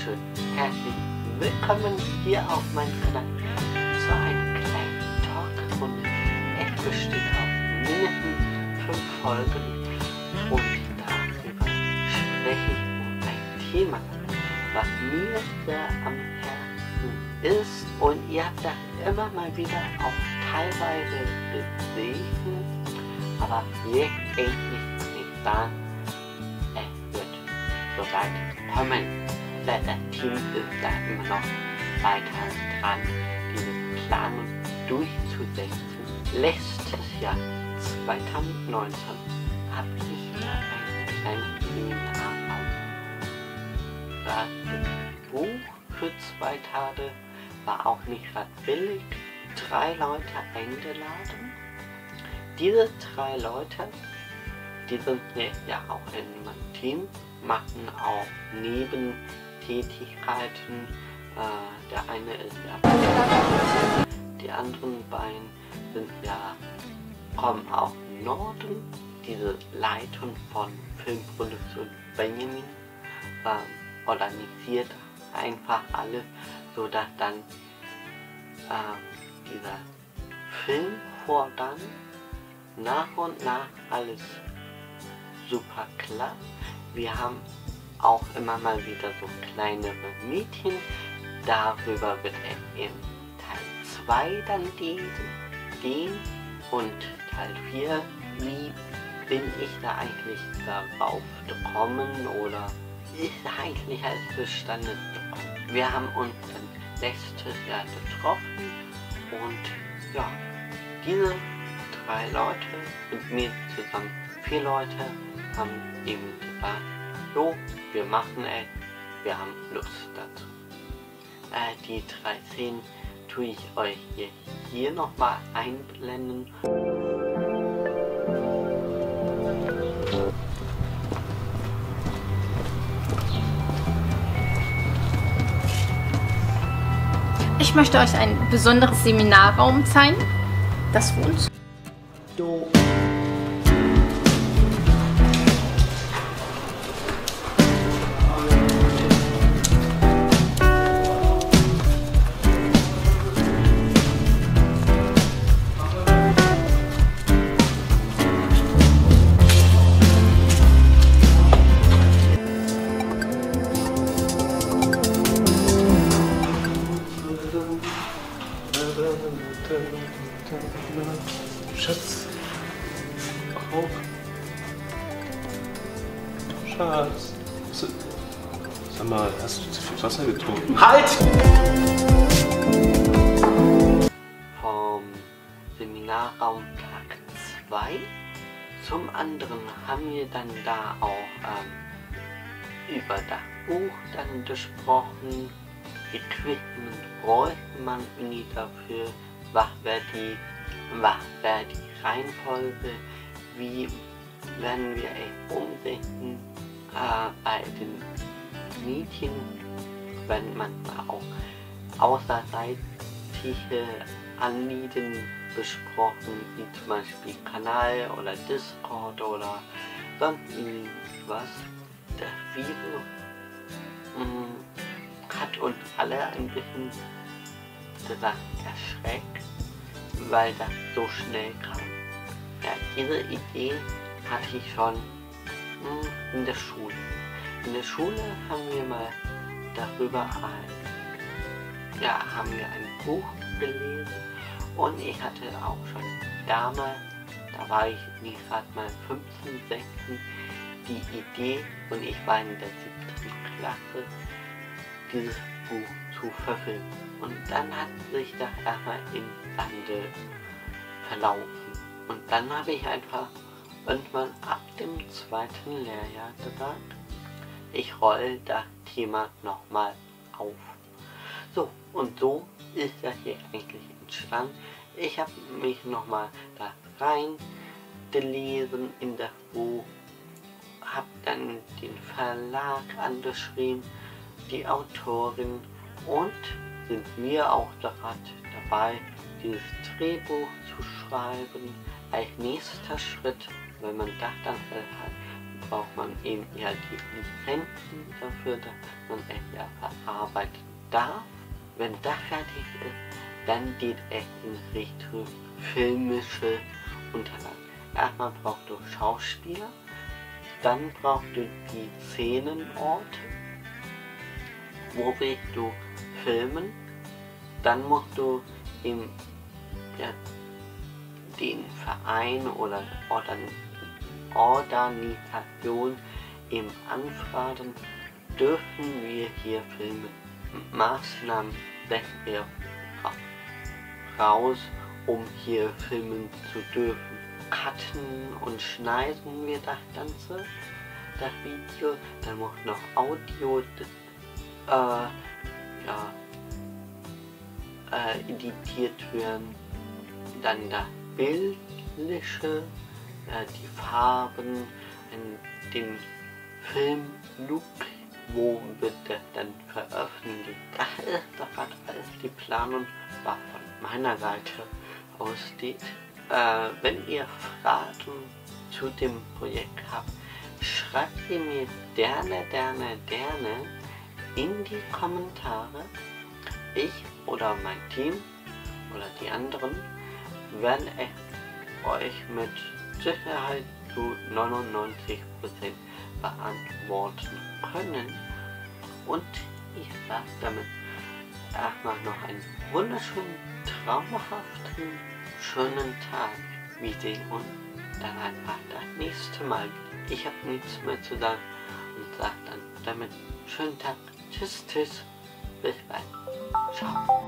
wunderschön. Herzlich willkommen hier auf meinem Kanal zu einer kleinen Talkrunde. Es besteht aus mindestens 5 Folgen und darüber spreche ich um ein Thema, was mir sehr am Herzen ist, und ihr habt das immer mal wieder auch teilweise gesehen, aber jetzt endlich nicht da. Es wird so weit kommen. Das Team ist da immer noch weiter dran, diese Planung durchzusetzen. Letztes Jahr, 2019, habe ich ja ein kleines Seminar aufgebracht. Das Buch für 2 Tage war auch nicht gerade billig. 3 Leute eingeladen. Diese 3 Leute, die sind ja auch in meinem Team, machen auch Nebentätigkeiten. Der eine ist ja, die anderen beiden sind ja, kommen aus dem Norden. Diese Leitung von Filmproduktion Benjamin organisiert einfach alles, so dass dann dieser Filmvorgang nach und nach alles super klappt. Wir haben auch immer mal wieder so kleinere Meetings. Darüber wird es in Teil 2 dann gehen und Teil 4, wie bin ich da eigentlich darauf gekommen oder ist eigentlich alles zustande gekommen. Wir haben uns dann letztes Jahr getroffen und ja, diese 3 Leute mit mir zusammen 4 Leute haben eben gesagt, so, wir machen es, wir haben Lust dazu. Die 3 Szenen tue ich euch hier nochmal einblenden. Ich möchte euch ein besonderes Seminarraum zeigen, das Wohnzimmer. Schatz. Oh. Schatz. Sag mal, hast du zu viel Wasser getrunken? Halt! Vom Seminarraum Tag 2. Zum anderen haben wir dann da auch über das Buch dann gesprochen. Equipment bräuchte man nie dafür. Was wäre die Reihenfolge? Wie werden wir es umsetzen? Bei den Meetings, wenn man auch außerseitige Anliegen besprochen, wie zum Beispiel Kanal oder Discord oder sonst was. Das Virus hat uns alle ein bisschen erschreckt, weil das so schnell kam. Ja, diese Idee hatte ich schon in der Schule. In der Schule haben wir mal darüber haben wir ein Buch gelesen, und ich hatte auch schon damals, da war ich gerade mal 15, 16, die Idee, und ich war in der 7. Klasse, dieses Buch zu verfilmen. Und dann hat sich das erstmal im Sande verlaufen. Und dann habe ich einfach irgendwann ab dem 2. Lehrjahr gesagt, ich rolle das Thema nochmal auf. So, und so ist das hier eigentlich entstanden. Ich habe mich nochmal da rein gelesen in das Buch, habe dann den Verlag angeschrieben, die Autorin, und sind wir auch gerade dabei, dieses Drehbuch zu schreiben. Als nächster Schritt, wenn man das dann hat, braucht man eben ja die Lizenzen dafür, dass man es ja verarbeiten darf. Wenn das fertig ist, dann geht es in Richtung filmische Unterlagen. Erstmal brauchst du Schauspieler, dann brauchst du die Szenenorte, wo willst du filmen, dann musst du im, ja, den Verein oder Organisation im Anfragen, dürfen wir hier filmen. Maßnahmen setzen wir raus, um hier filmen zu dürfen. Cutten und schneiden wir das Ganze, das Video, dann muss noch Audio editiert werden, dann das Bildliche, die Farben, den Filmlook, wo wird das dann veröffentlicht. Das ist doch alles die Planung, was von meiner Seite aussteht. Wenn ihr Fragen zu dem Projekt habt, schreibt sie mir gerne in die Kommentare. Ich oder mein Team oder die anderen werden es euch mit Sicherheit zu 99% beantworten können. Und ich sage damit erstmal noch einen wunderschönen, traumhaften, schönen Tag. Wir sehen uns dann einfach das nächste Mal wieder. Ich habe nichts mehr zu sagen und sage dann damit schönen Tag. Tschüss, bis bald. Ciao.